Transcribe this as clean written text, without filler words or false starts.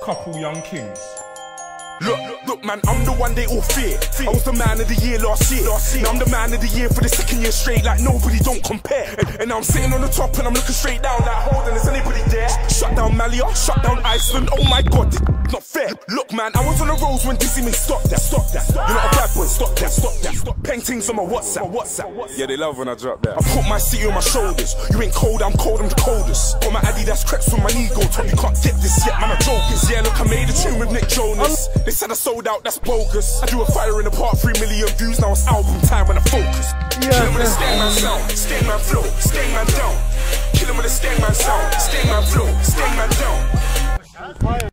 couple young kings. Look, man, I'm the one they all fear. I was the man of the year last year. Now I'm the man of the year for the second year straight, like nobody don't compare. And now I'm sitting on the top and I'm looking straight down, like holding, is anybody there? Shut down Malia, shut down Iceland, oh my god, it's not fair. Look, man, I was on the roads when Dizzy me stop that. You're not a bad boy, stop that. Paintings on my WhatsApp. Yeah, they love when I drop that. I put my city on my shoulders. You ain't cold, I'm cold, I'm the coldest. Got my Adidas crepes with my ego, told you can't get this yet, man, I'm joking. Yeah, look, I made a tune with Nick Jonas. They said I sold out, that's bogus. I do a fire in the park, 3 million views, now it's album time when I focus. Kill him with a Stangman sound, Stangman flow, Stangman down. Kill him with a Stangman sound, Stangman flow, Stangman down.